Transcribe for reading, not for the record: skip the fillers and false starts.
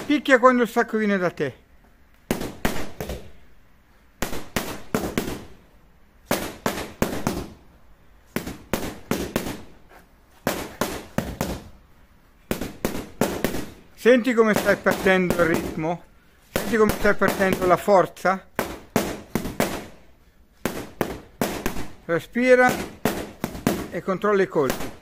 Picchia quando il sacco viene da te. Senti come stai partendo il ritmo? Senti come stai partendo la forza? Respira e controlla i colpi.